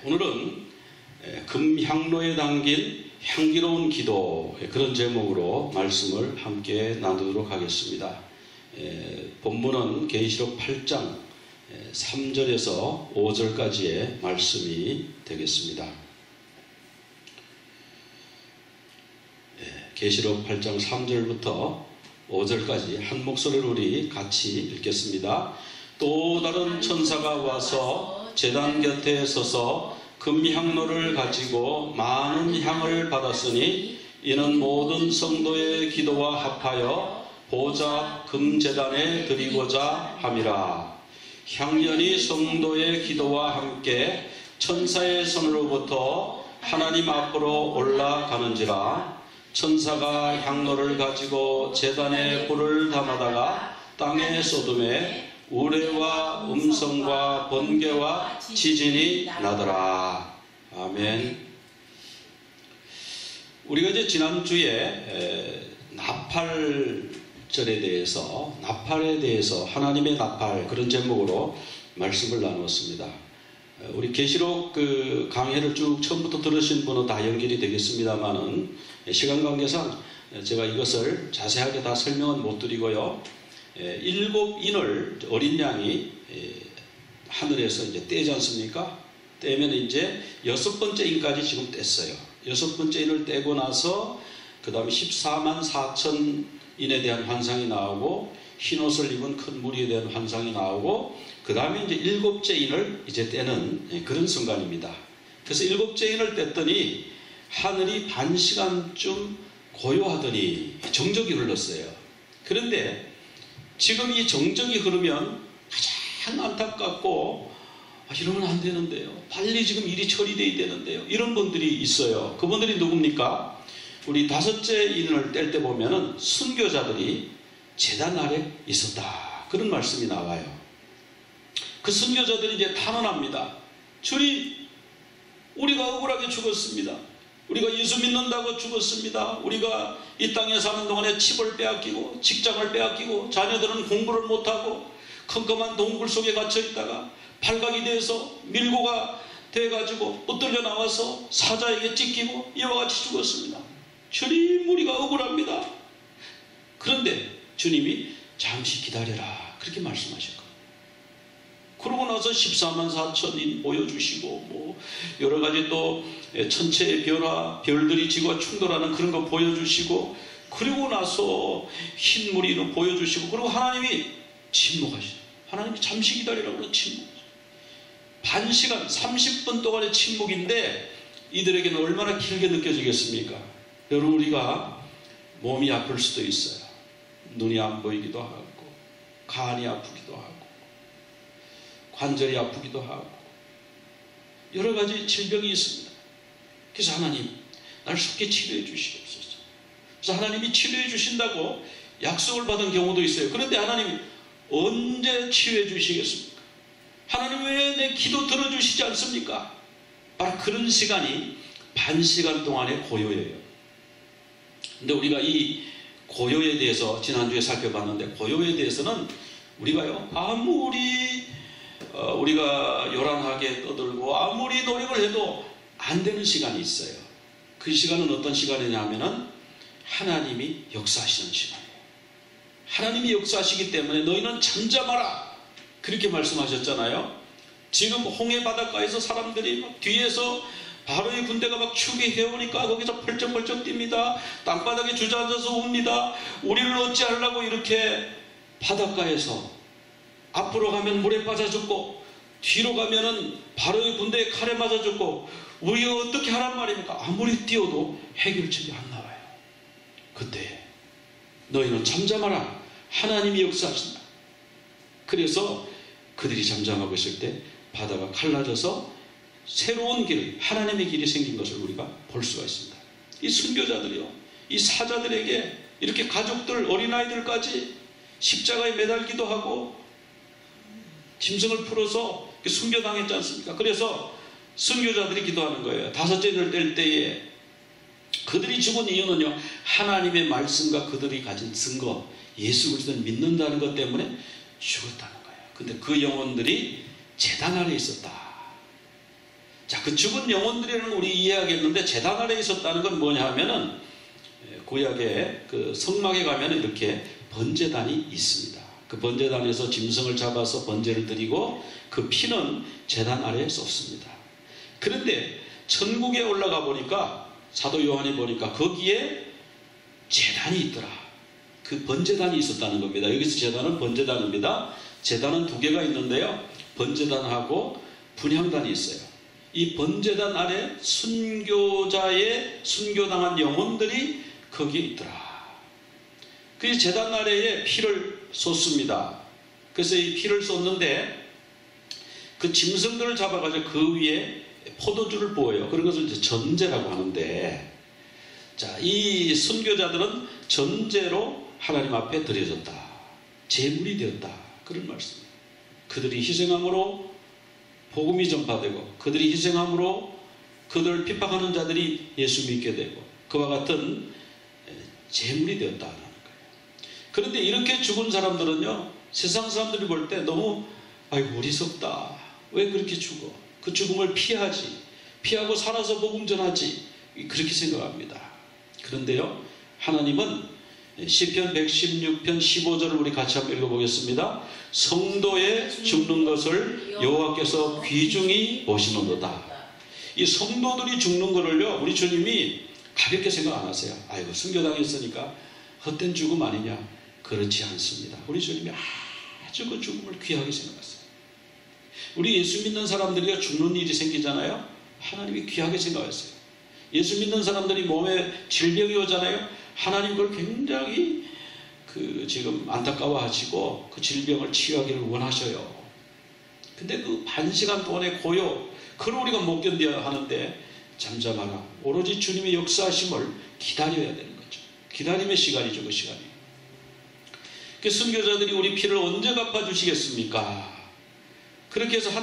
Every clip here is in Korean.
오늘은 금향로에 담긴 향기로운 기도, 그런 제목으로 말씀을 함께 나누도록 하겠습니다. 본문은 계시록 8장 3절에서 5절까지의 말씀이 되겠습니다. 계시록 8장 3절부터 5절까지 한 목소리로 우리 같이 읽겠습니다. 또 다른 천사가 와서 제단 곁에 서서 금향로를 가지고 많은 향을 받았으니 이는 모든 성도의 기도와 합하여 보좌 금제단에 드리고자 함이라. 향연이 성도의 기도와 함께 천사의 손으로부터 하나님 앞으로 올라가는지라. 천사가 향로를 가지고 제단에 불을 담아다가 땅에 쏟음에 우레와 음성과 번개와 지진이 나더라. 아멘. 우리가 이제 지난주에 나팔절에 대해서, 나팔에 대해서, 하나님의 나팔, 그런 제목으로 말씀을 나누었습니다. 우리 계시록 강해를 쭉 처음부터 들으신 분은 다 연결이 되겠습니다만은 시간 관계상 제가 이것을 자세하게 다 설명은 못 드리고요. 7인을 어린 양이 하늘에서 이제 떼지 않습니까? 떼면 이제 6번째 인까지 지금 뗐어요. 6번째 인을 떼고 나서 그 다음에 14만 4천 인에 대한 환상이 나오고 흰옷을 입은 큰 무리에 대한 환상이 나오고 그 다음에 이제 7째 인을 이제 떼는 그런 순간입니다. 그래서 7째 인을 뗐더니 하늘이 반 시간쯤 고요하더니 정적이 흘렀어요. 그런데 지금 이 정적이 흐르면 가장 안타깝고 이러면 안 되는데요. 빨리 지금 일이 처리돼야 되는데요. 이런 분들이 있어요. 그분들이 누굽니까? 우리 5째 인을 뗄 때 보면은 순교자들이 제단 아래 있었다. 그런 말씀이 나와요. 그 순교자들이 이제 탄원합니다. 주님, 우리가 억울하게 죽었습니다. 우리가 예수 믿는다고 죽었습니다. 우리가 이 땅에 사는 동안에 집을 빼앗기고 직장을 빼앗기고 자녀들은 공부를 못하고 컴컴한 동굴 속에 갇혀있다가 발각이 돼서 밀고가 돼가지고 붙들려 나와서 사자에게 찢기고 이와 같이 죽었습니다. 주님, 우리가 억울합니다. 그런데 주님이 잠시 기다려라, 그렇게 말씀하셨거든요. 그러고 나서 14만 4천인 보여주시고 뭐 여러가지 또 천체의 변화, 별들이 지구와 충돌하는 그런 거 보여주시고 그리고 나서 흰 무리를 보여주시고 그리고 하나님이 침묵하시죠. 하나님이 잠시 기다리라고 그러는 침묵. 반 시간 30분 동안의 침묵인데 이들에게는 얼마나 길게 느껴지겠습니까? 여러분, 우리가 몸이 아플 수도 있어요. 눈이 안 보이기도 하고 간이 아프기도 하고 관절이 아프기도 하고 여러 가지 질병이 있습니다. 그래서 하나님, 날 속히 치료해 주시옵소서. 그래서 하나님이 치료해 주신다고 약속을 받은 경우도 있어요. 그런데 하나님이 언제 치료해 주시겠습니까? 하나님, 왜 내 기도 들어주시지 않습니까? 바로 그런 시간이 반 시간 동안의 고요예요. 근데 우리가 이 고요에 대해서 지난주에 살펴봤는데, 고요에 대해서는 우리가요, 아무리 우리가 요란하게 떠들고 아무리 노력을 해도 안 되는 시간이 있어요. 그 시간은 어떤 시간이냐면은 하나님이 역사하시는 시간이에요. 하나님이 역사하시기 때문에 너희는 잠잠하라, 그렇게 말씀하셨잖아요. 지금 홍해 바닷가에서 사람들이 막 뒤에서 바로의 군대가 막 추기 해오니까 거기서 펄쩍펄쩍 뜁니다. 땅바닥에 주저앉아서 웁니다. 우리를 어찌하려고 이렇게 바닷가에서 앞으로 가면 물에 빠져 죽고 뒤로 가면은 바로의 군대에 칼에 맞아 죽고 우리가 어떻게 하란 말입니까? 아무리 뛰어도 해결책이 안 나와요. 그때 너희는 잠잠하라, 하나님이 역사하신다. 그래서 그들이 잠잠하고 있을 때 바다가 갈라져서 새로운 길, 하나님의 길이 생긴 것을 우리가 볼 수가 있습니다. 이 순교자들이요, 이 사자들에게 이렇게 가족들, 어린아이들까지 십자가에 매달기도 하고 짐승을 풀어서 순교당했지 않습니까? 그래서 순교자들이 기도하는 거예요. 5째 인을 뗄 때에 그들이 죽은 이유는요, 하나님의 말씀과 그들이 가진 증거, 예수 그리스도를 믿는다는 것 때문에 죽었다는 거예요. 근데 그 영혼들이 제단 아래 있었다. 자, 그 죽은 영혼들이라는 우리 이해하겠는데 제단 아래에 있었다는 건 뭐냐 하면은 구약의 그 성막에 가면 이렇게 번제단이 있습니다. 그 번제단에서 짐승을 잡아서 번제를 드리고 그 피는 제단 아래에 쏟습니다. 그런데 천국에 올라가 보니까 사도 요한이 보니까 거기에 제단이 있더라. 그 번제단이 있었다는 겁니다. 여기서 제단은 번제단입니다. 제단은 두 개가 있는데요. 번제단하고 분향단이 있어요. 이 번제단 아래 순교당한 영혼들이 거기에 있더라. 그 제단 아래에 피를 쏟습니다. 그래서 이 피를 쏟는데 그 짐승들을 잡아가지고 그 위에 포도주를 부어요. 그런 것을 이제 전제라고 하는데, 자, 이 순교자들은 전제로 하나님 앞에 드려졌다. 제물이 되었다. 그런 말씀입니다. 그들이 희생함으로 복음이 전파되고, 그들이 희생함으로 그들을 핍박하는 자들이 예수 믿게 되고, 그와 같은 제물이 되었다는 거예요. 그런데 이렇게 죽은 사람들은요, 세상 사람들이 볼 때 너무 아이고 어리석다. 왜 그렇게 죽어? 그 죽음을 피하고 살아서 복음 전하지. 그렇게 생각합니다. 그런데요, 하나님은 시편 116편 15절을 우리 같이 한번 읽어보겠습니다. 성도의 죽는 것을 여호와께서 귀중히 보시는도다. 이 성도들이 죽는 것을요, 우리 주님이 가볍게 생각 안 하세요. 아이고 순교당했으니까 헛된 죽음 아니냐. 그렇지 않습니다. 우리 주님이 아주 그 죽음을 귀하게 생각하세요. 우리 예수 믿는 사람들이 죽는 일이 생기잖아요. 하나님이 귀하게 생각하세요. 예수 믿는 사람들이 몸에 질병이 오잖아요. 하나님 그걸 굉장히 지금 안타까워하시고 그 질병을 치유하기를 원하셔요. 근데 그 반시간 동안의 고요, 그걸 우리가 못 견뎌야 하는데 잠잠하라. 오로지 주님의 역사하심을 기다려야 되는 거죠. 기다림의 시간이죠, 그 시간이. 그 순교자들이 우리 피를 언제 갚아주시겠습니까? 그렇게 해서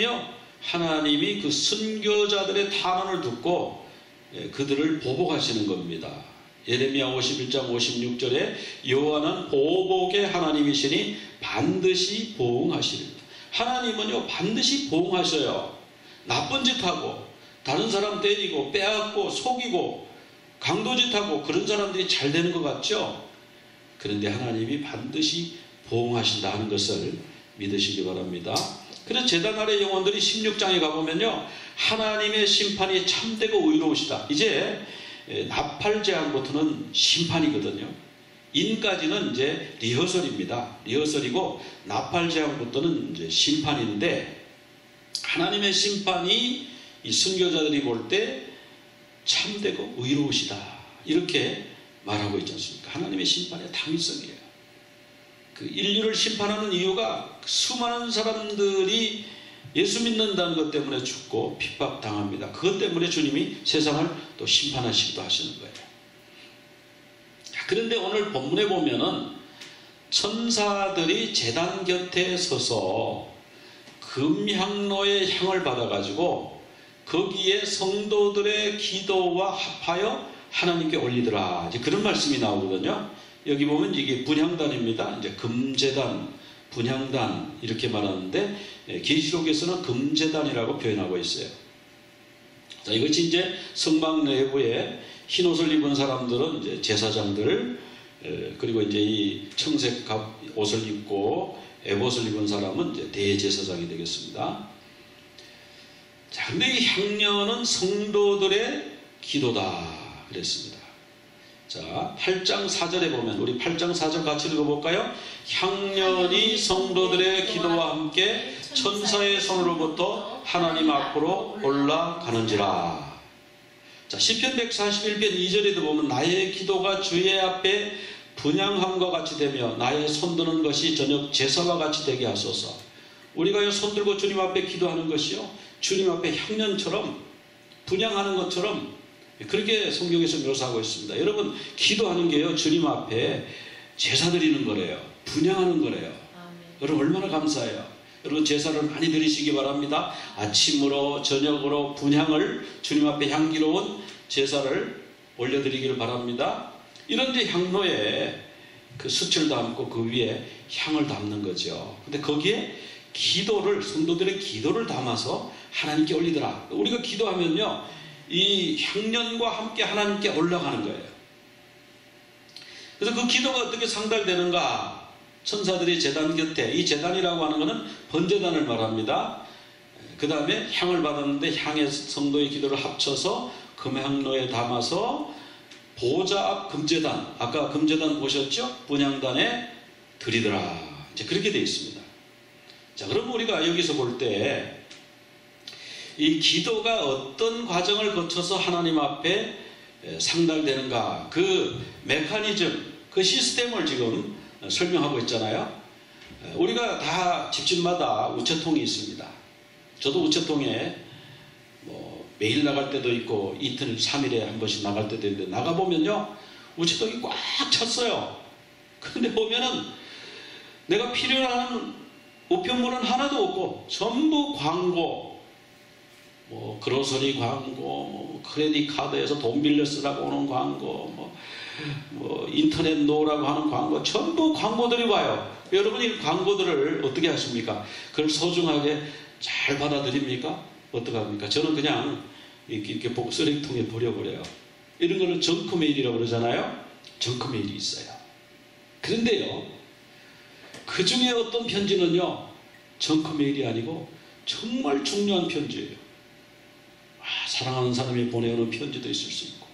하나님이 그 순교자들의 탄원을 듣고 그들을 보복하시는 겁니다. 예레미야 51장 56절에 여호와는 보복의 하나님이시니 반드시 보응하시리라. 하나님은요 반드시 보응하셔요. 나쁜 짓하고 다른 사람 때리고 빼앗고 속이고 강도짓하고 그런 사람들이 잘 되는 것 같죠? 그런데 하나님이 반드시 보응하신다 하는 것을 믿으시기 바랍니다. 그래서 제단 아래 영혼들이 16장에 가보면요, 하나님의 심판이 참되고 의로우시다. 이제 나팔 제한부터는 심판이거든요. 인까지는 이제 리허설입니다. 리허설이고 나팔 제한부터는 이제 심판인데, 하나님의 심판이 이 순교자들이 볼 때 참되고 의로우시다. 이렇게 말하고 있지 않습니까? 하나님의 심판의 당위성이에요. 그 인류를 심판하는 이유가 수많은 사람들이 예수 믿는다는 것 때문에 죽고 핍박당합니다. 그것 때문에 주님이 세상을 또 심판하시기도 하시는 거예요. 그런데 오늘 본문에 보면은 천사들이 제단 곁에 서서 금향로의 향을 받아가지고 거기에 성도들의 기도와 합하여 하나님께 올리더라. 이제 그런 말씀이 나오거든요. 여기 보면 이게 분향단입니다. 이제 금제단, 분향단 이렇게 말하는데 계시록에서는 금제단이라고 표현하고 있어요. 자, 이것이 이제 성막 내부에 흰 옷을 입은 사람들은 이제 제사장들, 그리고 이제 이 청색 옷을 입고 에봇을 입은 사람은 이제 대제사장이 되겠습니다. 자, 근데 이 향년은 성도들의 기도다 그랬습니다. 자, 8장 4절에 보면 우리 8장 4절 같이 읽어볼까요? 향년이 성도들의 기도와 함께 천사의 손으로부터 하나님 앞으로 올라가는지라. 자, 시편 141편 2절에도 보면 나의 기도가 주의 앞에 분향함과 같이 되며 나의 손드는 것이 저녁 제사와 같이 되게 하소서. 우리가 손들고 주님 앞에 기도하는 것이요, 주님 앞에 향년처럼 분향하는 것처럼 그렇게 성경에서 묘사하고 있습니다. 여러분, 기도하는 게요, 주님 앞에 제사 드리는 거래요. 분향하는 거래요. 아멘. 여러분 얼마나 감사해요. 여러분 제사를 많이 드리시기 바랍니다. 아침으로 저녁으로 분향을, 주님 앞에 향기로운 제사를 올려드리기를 바랍니다. 이런데 향로에 그 숯을 담고 그 위에 향을 담는 거죠. 근데 거기에 기도를, 성도들의 기도를 담아서 하나님께 올리더라. 우리가 기도하면요, 이 향년과 함께 하나님께 올라가는 거예요. 그래서 그 기도가 어떻게 상달되는가? 천사들이 제단 곁에, 이 제단이라고 하는 것은 번제단을 말합니다. 그 다음에 향을 받았는데 향의 성도의 기도를 합쳐서 금향로에 담아서 보좌 앞 금제단, 아까 금제단 보셨죠? 분향단에 드리더라. 이제 그렇게 되어 있습니다. 자, 그럼 우리가 여기서 볼 때 이 기도가 어떤 과정을 거쳐서 하나님 앞에 상달되는가, 그 메커니즘, 그 시스템을 지금 설명하고 있잖아요. 우리가 다 집집마다 우체통이 있습니다. 저도 우체통에 매일 나갈 때도 있고 이틀, 3일에 한 번씩 나갈 때도 있는데, 나가보면요, 우체통이 꽉 찼어요. 그런데 보면은 내가 필요로 하는 우편물은 하나도 없고 전부 광고, 그로서리 광고, 크레딧 카드에서 돈 빌려 쓰라고 오는 광고, 인터넷 노라고 하는 광고, 전부 광고들이 와요. 여러분이 이 광고들을 어떻게 하십니까? 그걸 소중하게 잘 받아들입니까? 어떻게 합니까? 저는 그냥 이렇게 보고 쓰레기통에 버려버려요. 이런 거를 정크메일이라고 그러잖아요. 정크메일이 있어요. 그런데요, 그 중에 어떤 편지는요, 정크메일이 아니고 정말 중요한 편지예요. 사랑하는 사람이 보내오는 편지도 있을 수 있고,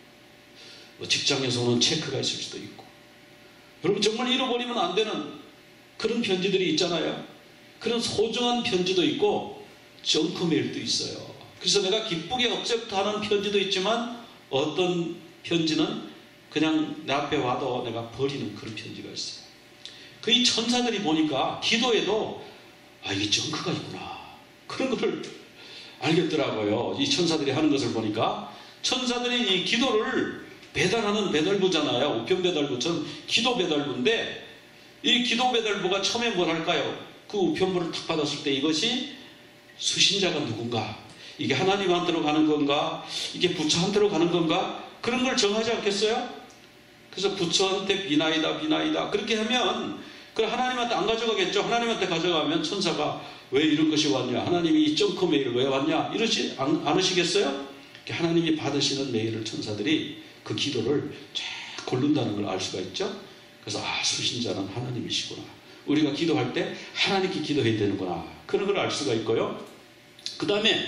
직장에서 오는 체크가 있을 수도 있고, 여러분 정말 잃어버리면 안 되는 그런 편지들이 있잖아요. 그런 소중한 편지도 있고 정크메일도 있어요. 그래서 내가 기쁘게 억셉트하는 편지도 있지만, 어떤 편지는 그냥 내 앞에 와도 내가 버리는 그런 편지가 있어요. 이 천사들이 보니까 기도에도 이게 정크가 있구나, 그런 걸 알겠더라고요. 이 천사들이 하는 것을 보니까. 천사들이 이 기도를 배달하는 배달부잖아요. 우편 배달부처럼 기도 배달부인데, 이 기도 배달부가 처음에 뭘 할까요? 그 우편물을 탁 받았을 때 이것이 수신자가 누군가, 이게 하나님한테로 가는 건가, 이게 부처한테로 가는 건가, 그런 걸 정하지 않겠어요? 그래서 부처한테 비나이다 비나이다 그렇게 하면 그걸 하나님한테 안 가져가겠죠. 하나님한테 가져가면 천사가 왜 이런 것이 왔냐, 하나님이 이 정크 메일을 왜 왔냐, 이러지 않으시겠어요? 하나님이 받으시는 메일을 천사들이 그 기도를 쫙 고른다는 걸 알 수가 있죠. 그래서 수신자는 하나님이시구나, 우리가 기도할 때 하나님께 기도해야 되는구나, 그런 걸 알 수가 있고요. 그 다음에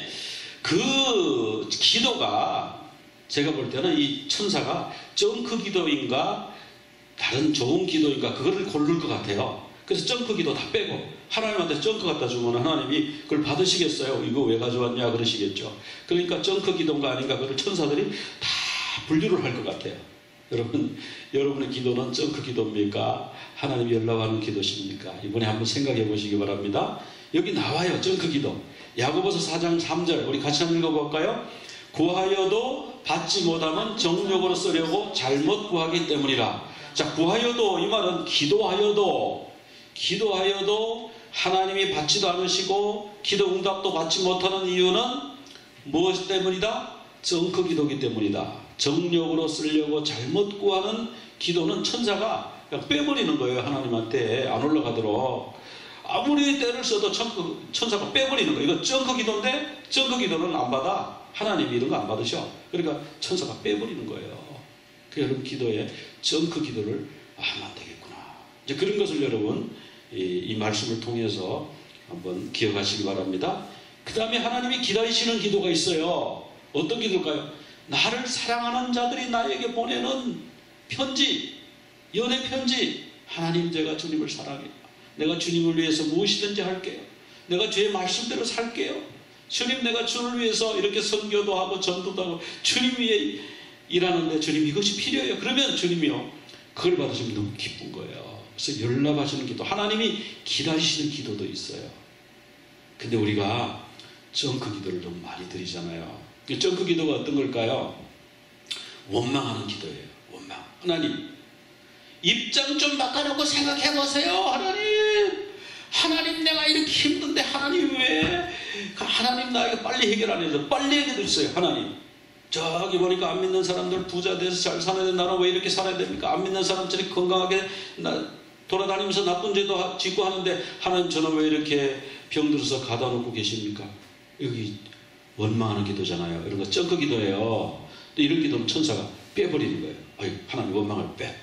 그 기도가, 제가 볼 때는 이 천사가 정크 기도인가 다른 좋은 기도인가 그거를 고를 것 같아요. 그래서 정크 기도 다 빼고 하나님한테 정크 갖다 주면 하나님이 그걸 받으시겠어요? 이거 왜 가져왔냐 그러시겠죠. 그러니까 정크 기도인가 아닌가 그걸 천사들이 다 분류를 할 것 같아요. 여러분의 기도는 정크 기도입니까? 하나님이 연락하는 기도십니까? 이번에 한번 생각해 보시기 바랍니다. 여기 나와요, 정크 기도. 야고보서 4장 3절 우리 같이 한번 읽어볼까요? 구하여도 받지 못하면 정욕으로 쓰려고 잘못 구하기 때문이라. 자, 구하여도, 이 말은 기도하여도 하나님이 받지도 않으시고 기도 응답도 받지 못하는 이유는 무엇 때문이다? 정크 기도기 때문이다. 정욕으로 쓰려고 잘못 구하는 기도는 천사가 그냥 빼버리는 거예요. 하나님한테 안 올라가도록. 아무리 때를 써도 천사가 빼버리는 거예요. 이거 정크 기도인데 정크 기도는 안 받아. 하나님이 이런 거 안 받으셔. 그러니까 천사가 빼버리는 거예요. 여러분 기도에 정크 기도를 하면 안 되겠구나. 이제 그런 것을 여러분 이 말씀을 통해서 한번 기억하시기 바랍니다. 그 다음에 하나님이 기다리시는 기도가 있어요. 어떤 기도일까요? 나를 사랑하는 자들이 나에게 보내는 편지, 연애 편지. 하나님, 제가 주님을 사랑해요. 내가 주님을 위해서 무엇이든지 할게요. 내가 주의 말씀대로 살게요. 주님, 내가 주를 위해서 이렇게 선교도 하고 전도도 하고 주님 위해 일하는데 주님 이것이 필요해요. 그러면 주님이요, 그걸 받으시면 너무 기쁜 거예요. 그래서 연락하시는 기도, 하나님이 기다리시는 기도도 있어요. 근데 우리가 정크 기도를 너무 많이 드리잖아요. 정크 기도가 어떤 걸까요? 원망하는 기도예요. 원망. 하나님, 입장 좀 바꿔놓고 생각해보세요. 하나님 내가 이렇게 힘든데 하나님 왜 하나님 나에게 빨리 해결 안 해줘. 빨리 해결해 주세요. 하나님, 저기 보니까 안 믿는 사람들 부자 돼서 잘 살아야 되는데 나는 왜 이렇게 살아야 됩니까? 안 믿는 사람들이 건강하게 돌아다니면서 나쁜 죄도 짓고 하는데 하나님, 저는 왜 이렇게 병들어서 가다 놓고 계십니까? 여기 원망하는 기도잖아요. 이런 거 쩡크 기도예요. 또 이런 기도는 천사가 빼버리는 거예요. 아유, 하나님 원망을 빼.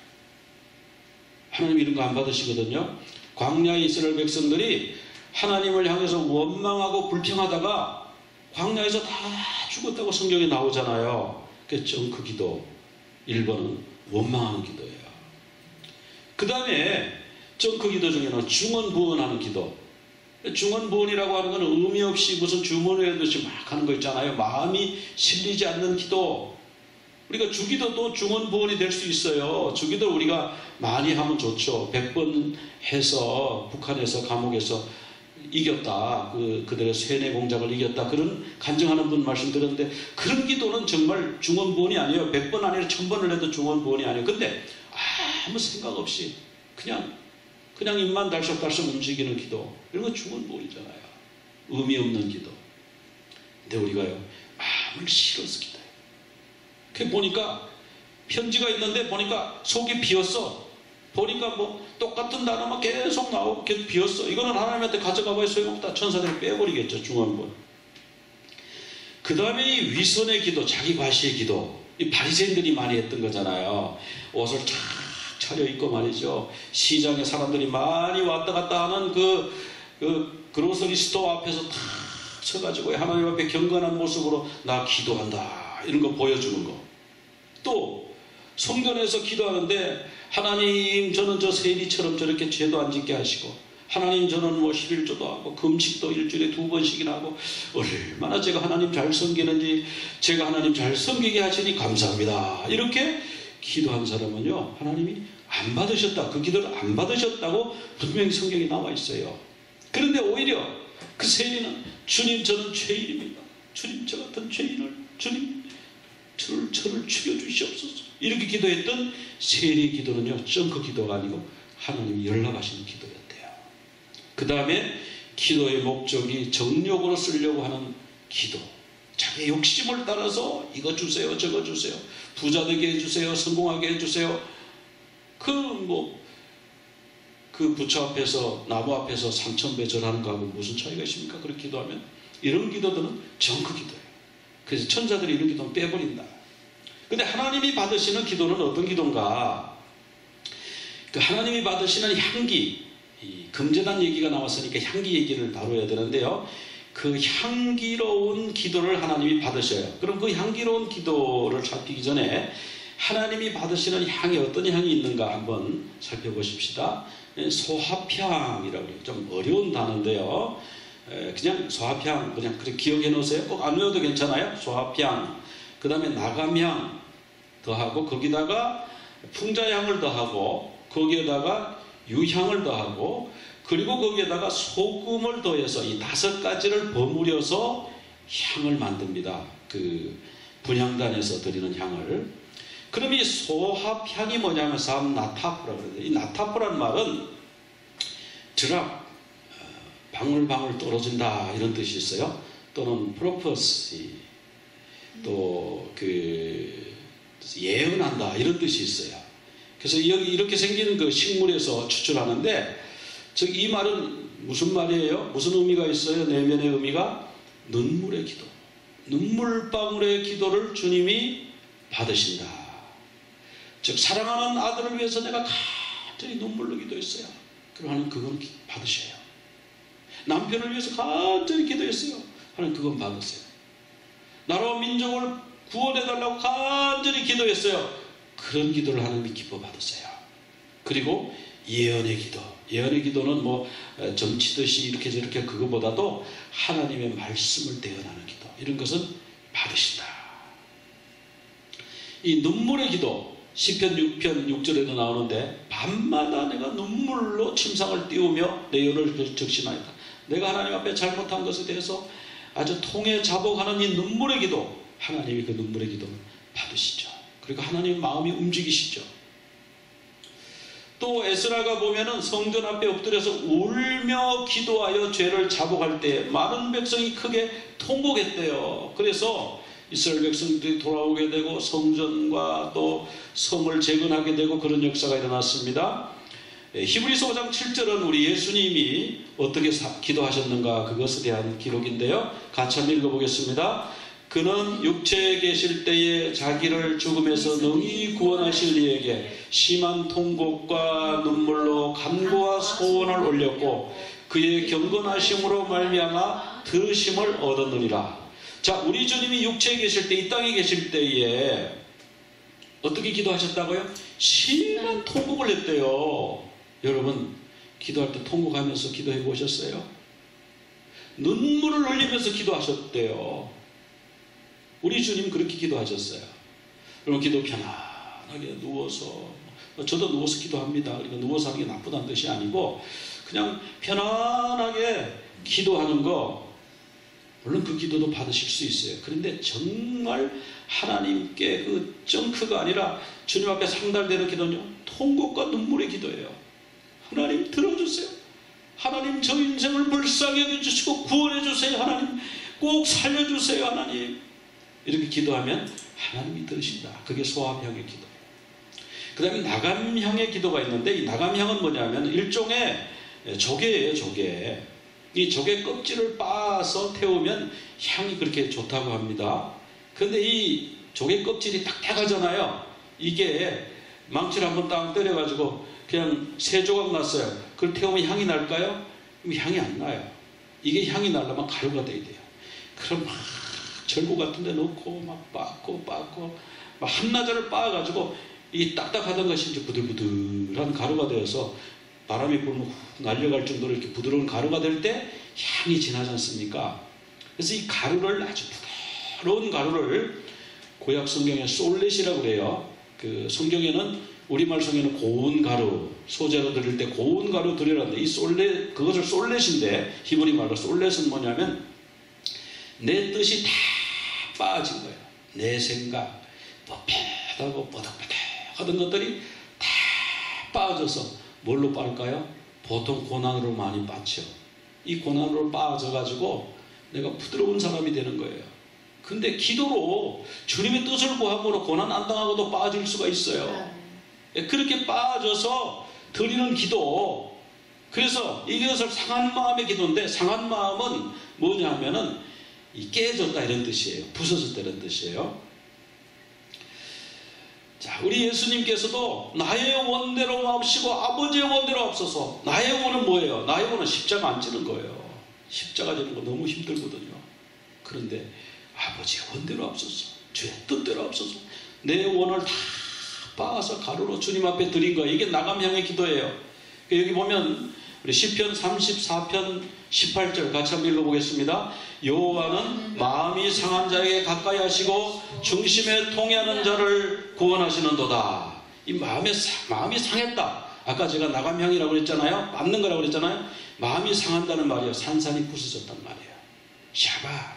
하나님 이런 거 안 받으시거든요. 광야의 이스라엘 백성들이 하나님을 향해서 원망하고 불평하다가 광야에서 다 죽었다고 성경에 나오잖아요. 그 쩡크 기도 1번은 원망하는 기도예요. 그 다음에 쩡크 기도 중에는 중언부언하는 기도. 중언부언이라고 하는 건 의미 없이 무슨 주문을 해듯이 막 하는 거 있잖아요. 마음이 실리지 않는 기도. 우리가 주기도도 중언부언이 될 수 있어요. 주기도 우리가 많이 하면 좋죠. 100번 해서 북한에서 감옥에서 이겼다. 그들의 세뇌 공작을 이겼다. 그런 간증하는 분 말씀 들었는데 그런 기도는 정말 중언부언이 아니에요. 100번 아니라 1000번을 해도 중언부언이 아니에요. 근데 아무 생각 없이 그냥 입만 달싹달싹 움직이는 기도. 이런 건 중언부언이잖아요. 의미 없는 기도. 근데 우리가요. 마음을 실어서 기도해요. 그 보니까 편지가 있는데 보니까 속이 비었어. 보니까 뭐 똑같은 단어만 계속 나오고 계속 비었어. 이거는 하나님한테 가져가봐야 소용없다. 천사들이 빼버리겠죠. 중언부언. 그 다음에 이 위선의 기도, 자기 과시의 기도. 이 바리새인들이 많이 했던 거잖아요. 옷을 쫙 차려입고 말이죠. 시장에 사람들이 많이 왔다 갔다 하는 그 그로서리 스토어 앞에서 탁 서가지고 하나님 앞에 경건한 모습으로 나 기도한다. 이런 거 보여주는 거. 또 성전에서 기도하는데 하나님 저는 저 세리처럼 저렇게 죄도 안 짓게 하시고 하나님 저는 뭐 11조도 하고 금식도 일주일에 2번씩이나 하고 얼마나 제가 하나님 잘 섬기는지 제가 하나님 잘 섬기게 하시니 감사합니다. 이렇게 기도한 사람은요 하나님이 안 받으셨다. 그 기도를 안 받으셨다고 분명히 성경에 나와 있어요. 그런데 오히려 그 세리는 주님 저는 죄인입니다. 주님 저 같은 죄인을 주님 저를 죽여주시옵소서. 이렇게 기도했던 세리의 기도는요 쩡크 기도가 아니고 하나님이 연락하시는 기도였대요. 그 다음에 기도의 목적이 정욕으로 쓰려고 하는 기도. 자기 욕심을 따라서 이거 주세요 저거 주세요 부자 되게 해주세요 성공하게 해주세요. 그 부처 앞에서 나무 앞에서 3000배 절하는 거하고 무슨 차이가 있습니까? 그렇게 기도하면 이런 기도들은 정크 기도예요. 그래서 천사들이 이런 기도는 빼버린다. 근데 하나님이 받으시는 기도는 어떤 기도인가? 그 하나님이 받으시는 향기, 금제단 얘기가 나왔으니까 향기 얘기를 다뤄야 되는데요. 그 향기로운 기도를 하나님이 받으셔요. 그럼 그 향기로운 기도를 살피기 전에 하나님이 받으시는 향이 어떤 향이 있는가 한번 살펴보십시다. 소합향이라고 해요. 좀 어려운 단어인데요. 그냥 소합향 그냥 그렇게 기억해 놓으세요. 꼭 안 외워도 괜찮아요. 소합향. 그 다음에 나감향 더하고 거기다가 풍자향을 더하고 거기에다가 유향을 더하고 그리고 거기에다가 소금을 더해서 이 5가지를 버무려서 향을 만듭니다. 그 분향단에서 드리는 향을. 그럼 이 소합향이 뭐냐면 나타프라고 그러는데 이 나타프란 말은 드랍 방울방울 떨어진다 이런 뜻이 있어요. 또는 프로퍼시 또 예언한다 이런 뜻이 있어요. 그래서 여기 이렇게 생긴 그 식물에서 추출하는데 이 말은 무슨 말이에요? 무슨 의미가 있어요? 내면의 의미가 눈물의 기도. 눈물방울의 기도를 주님이 받으신다. 즉 사랑하는 아들을 위해서 내가 간절히 눈물로 기도했어요. 그러면 그건 받으셔요. 남편을 위해서 간절히 기도했어요. 하나님 그건 받으세요. 나라와 민족을 구원해달라고 간절히 기도했어요. 그런 기도를 하나님이 기뻐 받으세요. 그리고 예언의 기도. 예언의 기도는 뭐 점치듯이 이렇게 저렇게 그거보다도 하나님의 말씀을 대언하는 기도. 이런 것은 받으신다. 이 눈물의 기도. 시편 6편 6절에도 나오는데 밤마다 내가 눈물로 침상을 띄우며 내 열을 적신하였다. 내가 하나님 앞에 잘못한 것에 대해서 아주 통해 자복하는 이 눈물의 기도. 하나님이 그 눈물의 기도를 받으시죠. 그리고 하나님의 마음이 움직이시죠. 또 에스라가 보면은 성전 앞에 엎드려서 울며 기도하여 죄를 자복할 때 많은 백성이 크게 통곡했대요. 그래서 이스라엘 백성들이 돌아오게 되고 성전과 또 성을 재건하게 되고 그런 역사가 일어났습니다. 히브리서 5장 7절은 우리 예수님이 어떻게 기도하셨는가 그것에 대한 기록인데요. 같이 한번 읽어보겠습니다. 그는 육체에 계실 때에 자기를 죽음에서 능히 구원하실 이에게 심한 통곡과 눈물로 간구와 소원을 올렸고 그의 경건하심으로 말미암아 들으심을 얻었느니라. 자, 우리 주님이 육체에 계실 때, 이 땅에 계실 때에 어떻게 기도하셨다고요? 심한 통곡을 했대요. 여러분, 기도할 때 통곡하면서 기도해 보셨어요? 눈물을 흘리면서 기도하셨대요. 우리 주님 그렇게 기도하셨어요. 여러분, 기도 편안하게 누워서, 저도 누워서 기도합니다. 그러니까 누워서 하는 게 나쁘다는 뜻이 아니고 그냥 편안하게 기도하는 거, 물론 그 기도도 받으실 수 있어요. 그런데 정말 하나님께 그 정크가 아니라 주님 앞에 상달되는 기도는요, 통곡과 눈물의 기도예요. 하나님 들어주세요. 하나님 저 인생을 불쌍히 해주시고 구원해 주세요. 하나님 꼭 살려주세요. 하나님. 이렇게 기도하면 하나님이 들으신다. 그게 소아향의 기도예요. 그 다음에 나감향의 기도가 있는데, 이 나감향은 뭐냐면 일종의 조개예요. 조개. 이 조개 껍질을 빻아서 태우면 향이 그렇게 좋다고 합니다. 그런데 이 조개 껍질이 딱딱하잖아요. 이게 망치를 한번 딱 때려가지고 그냥 세 조각 났어요. 그걸 태우면 향이 날까요? 향이 안 나요. 이게 향이 나려면 가루가 돼야 돼요. 그럼 막 절구 같은 데 넣고 막 빻고 막 한나절을 빻아가지고 이 딱딱하던 것이 이제 부들부들한 가루가 되어서 바람이 불면 날려갈 정도로 이렇게 부드러운 가루가 될 때 향이 진하지 않습니까? 그래서 이 가루를, 아주 부드러운 가루를 구약 성경에 솔렛이라고 그래요. 그 성경에는, 우리말 성경에는 고운 가루, 소재로 드릴 때 고운 가루 드리라는데, 이 솔렛, 그것을 솔렛인데, 히브리 말로 솔렛은 뭐냐면 내 뜻이 다 빠진 거예요. 내 생각, 뻣뻣하고 뻐덕뻐덕하던 것들이 다 빠져서 뭘로 빠질까요? 보통 고난으로 많이 빠져. 이 고난으로 빠져가지고 내가 부드러운 사람이 되는 거예요. 근데 기도로 주님의 뜻을 구함으로 고난 안 당하고도 빠질 수가 있어요. 그렇게 빠져서 드리는 기도. 그래서 이것을 상한 마음의 기도인데, 상한 마음은 뭐냐 하면은 깨졌다 이런 뜻이에요. 부서졌다 이런 뜻이에요. 자, 우리 예수님께서도 나의 원대로 없이고 아버지의 원대로 없어서, 나의 원은 뭐예요? 나의 원은 십자가 안 지는 거예요. 십자가 지는 거 너무 힘들거든요. 그런데 아버지의 원대로 없어서, 주의 뜻대로 없어서 내 원을 다 빻아서 가루로 주님 앞에 드린 거예요. 이게 나감향의 기도예요. 여기 보면 우리 시편 34편 18절 같이 한번 읽어보겠습니다. 여호와는 마음이 상한 자에게 가까이 하시고 중심에 통해하는 자를 구원하시는도다. 이 마음이 상했다. 아까 제가 나감향이라고 그랬잖아요. 맞는 거라고 그랬잖아요. 마음이 상한다는 말이에요. 산산이 부서졌단 말이에요. 샤발,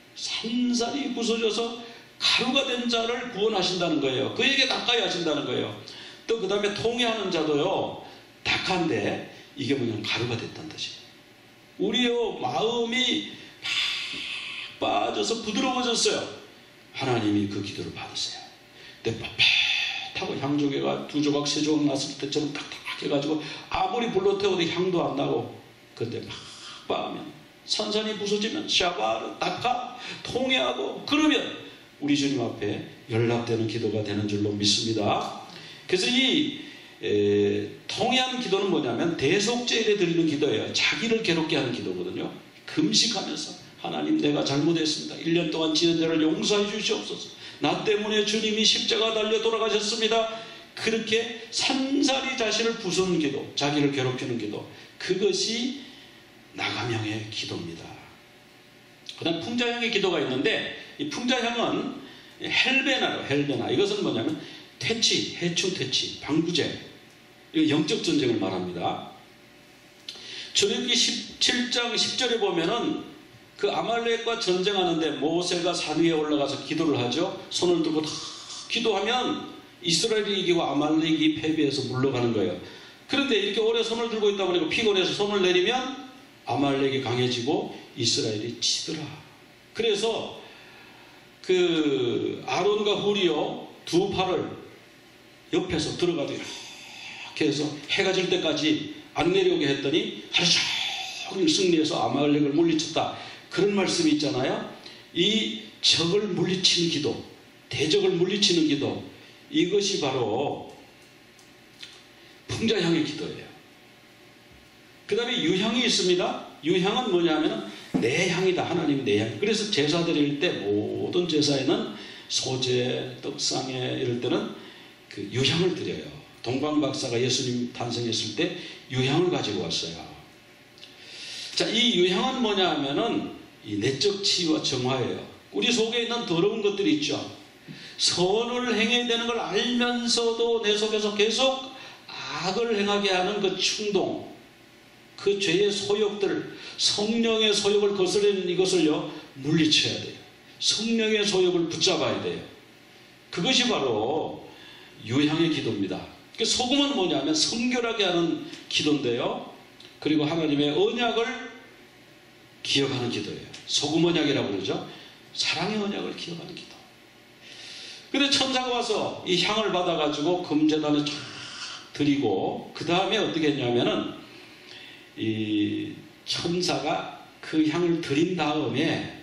산산이 부서져서 가루가 된 자를 구원하신다는 거예요. 그에게 가까이 하신다는 거예요. 또 그 다음에 통해하는 자도요, 닭한데 이게 뭐냐면 가루가 됐다는 뜻이에요. 우리의 마음이 막 빠져서 부드러워졌어요. 하나님이 그 기도를 받으세요. 근데 빳빳하고 향조개가 두 조각 세 조각 났을 때처럼 딱딱해가지고 아무리 불로 태워도 향도 안 나고, 근데 막 빠면 산산이 부서지면 샤바르 닦아 통해하고, 그러면 우리 주님 앞에 연락되는 기도가 되는 줄로 믿습니다. 그래서 이 통해하는 기도는 뭐냐면 대속죄에 드리는 기도예요. 자기를 괴롭게 하는 기도거든요. 금식하면서 하나님, 내가 잘못했습니다. 1년 동안 지은 죄를 용서해 주시옵소서. 나 때문에 주님이 십자가 달려 돌아가셨습니다. 그렇게 산산이 자신을 부수는 기도, 자기를 괴롭히는 기도, 그것이 나감향의 기도입니다. 그 다음 풍자향의 기도가 있는데, 이 풍자향은 헬베나로, 헬베나. 이것은 뭐냐면 퇴치, 해충 퇴치, 방부제, 이거 영적 전쟁을 말합니다. 출애굽기 17장 10절에 보면은 그 아말렉과 전쟁하는데 모세가 산 위에 올라가서 기도를 하죠. 손을 들고 다 기도하면 이스라엘이 이기고 아말렉이 패배해서 물러가는 거예요. 그런데 이렇게 오래 손을 들고 있다 보니까 피곤해서 손을 내리면 아말렉이 강해지고 이스라엘이 지더라. 그래서 그 아론과 후리오 두 팔을 옆에서 들어가도 이렇게 해서 해가 질 때까지 안 내려오게 했더니 하루 종일 승리해서 아말렉을 물리쳤다. 그런 말씀이 있잖아요. 이 적을 물리치는 기도, 대적을 물리치는 기도, 이것이 바로 풍자향의 기도예요. 그 다음에 유향이 있습니다. 유향은 뭐냐면 내 향이다. 하나님이 내 향. 그래서 제사 드릴 때 모든 제사에는 소제, 떡상에 이럴 때는 그 유향을 드려요. 동방박사가 예수님 탄생했을 때 유향을 가지고 왔어요. 자, 이 유향은 뭐냐 하면은 이 내적 치유와 정화예요. 우리 속에 있는 더러운 것들이 있죠. 선을 행해야 되는 걸 알면서도 내 속에서 계속 악을 행하게 하는 그 충동, 그 죄의 소욕들, 성령의 소욕을 거스르는 이것을요 물리쳐야 돼요. 성령의 소욕을 붙잡아야 돼요. 그것이 바로 유향의 기도입니다. 소금은 뭐냐면 성결하게 하는 기도인데요. 그리고 하나님의 언약을 기억하는 기도예요. 소금 언약이라고 그러죠. 사랑의 언약을 기억하는 기도. 근데 천사가 와서 이 향을 받아가지고 금제단에 쫙 드리고 그 다음에 어떻게 했냐면은 이 천사가 그 향을 드린 다음에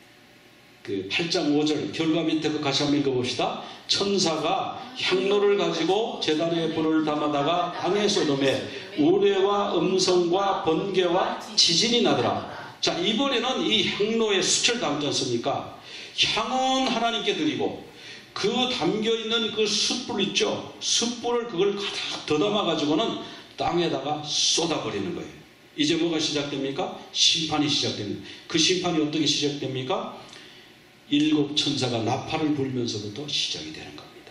그 8장 5절 결과 밑에 그 같이 한번 읽어봅시다. 천사가 향로를 가지고 제단에 불을 담아다가 땅에 쏟음에 우레와 음성과 번개와 지진이 나더라. 자, 이번에는 이 향로에 숯을 담지 않습니까? 향은 하나님께 드리고 그 담겨있는 그 숯불 있죠. 숯불을 그걸 가득 더 담아가지고는 땅에다가 쏟아버리는 거예요. 이제 뭐가 시작됩니까? 심판이 시작됩니다. 그 심판이 어떻게 시작됩니까? 7 천사가 나팔을 불면서부터 시작이 되는 겁니다.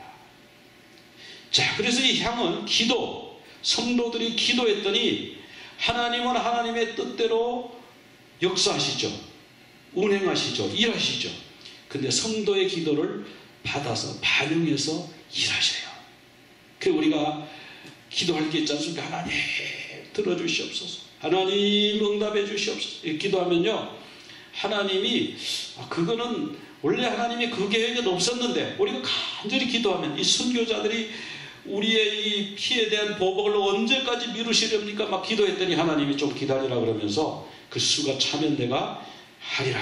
자, 그래서 이 향은 기도, 성도들이 기도했더니 하나님은 하나님의 뜻대로 역사하시죠. 운행하시죠. 일하시죠. 근데 성도의 기도를 받아서 반영해서 일하셔요. 그 우리가 기도할 게 있지 않습니까? 하나님 들어주시옵소서. 하나님 응답해 주시옵소서. 이렇게 기도하면요, 하나님이 그거는 원래 하나님이 그 계획은 없었는데 우리가 간절히 기도하면 이 선교자들이 우리의 이 피에 대한 보복을 언제까지 미루시렵니까? 막 기도했더니 하나님이 좀 기다리라 그러면서 그 수가 차면 내가 하리라.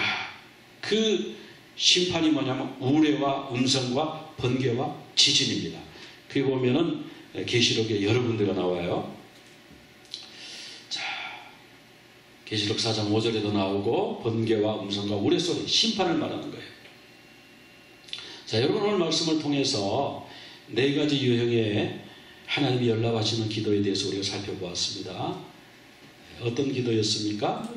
그 심판이 뭐냐면 우레와 음성과 번개와 지진입니다. 그게 보면은 계시록에 여러 군데가 나와요. 자, 계시록 4장 5절에도 나오고 번개와 음성과 우레소리, 심판을 말하는 거예요. 자, 여러분 오늘 말씀을 통해서 4가지 유형의 하나님이 연락하시는 기도에 대해서 우리가 살펴보았습니다. 어떤 기도였습니까?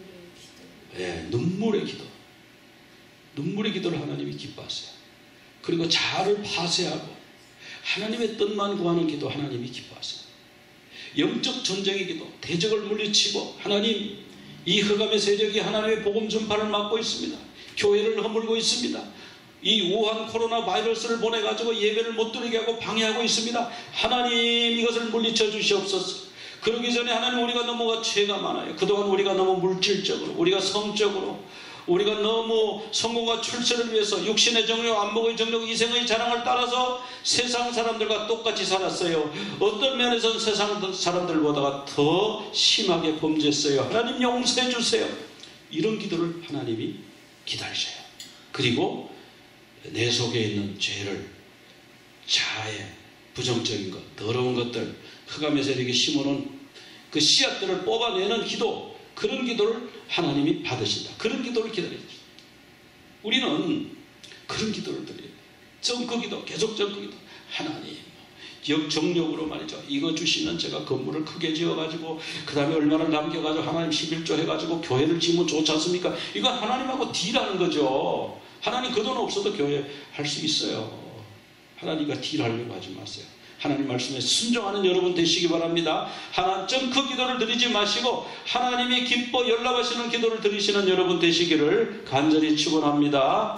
눈물의 기도. 눈물의 기도를 하나님이 기뻐하세요. 그리고 자아를 파쇄하고 하나님의 뜻만 구하는 기도 하나님이 기뻐하세요. 영적 전쟁의 기도, 대적을 물리치고 하나님, 이 흑암의 세력이 하나님의 복음 전파를 막고 있습니다. 교회를 허물고 있습니다. 이 우한 코로나 바이러스를 보내가지고 예배를 못 드리게 하고 방해하고 있습니다. 하나님 이것을 물리쳐 주시옵소서. 그러기 전에 하나님, 우리가 너무 죄가 많아요. 그동안 우리가 너무 물질적으로, 우리가 성적으로, 우리가 너무 성공과 출세를 위해서 육신의 정욕, 안목의 정욕, 이생의 자랑을 따라서 세상 사람들과 똑같이 살았어요. 어떤 면에서는 세상 사람들보다 더 심하게 범죄했어요. 하나님 용서해 주세요. 이런 기도를 하나님이 기다리셔요. 그리고 내 속에 있는 죄를, 자아의 부정적인 것, 더러운 것들, 흑암의 세력이 심어놓은 그 씨앗들을 뽑아내는 기도, 그런 기도를 하나님이 받으신다. 그런 기도를 기다립니다. 우리는 그런 기도를 드려요. 정크기도, 계속 정크기도. 하나님, 정력으로 말이죠. 이거 주시면 제가 건물을 크게 지어가지고 그 다음에 얼마나 남겨가지고 하나님 11조 해가지고 교회를 지으면 좋지 않습니까? 이거 하나님하고 딜하는 거죠. 하나님 그 돈 없어도 교회 할 수 있어요. 하나님과 딜하려고 하지 마세요. 하나님 말씀에 순종하는 여러분 되시기 바랍니다. 하나님 그 기도를 드리지 마시고 하나님이 기뻐 연락하시는 기도를 드리시는 여러분 되시기를 간절히 축원합니다.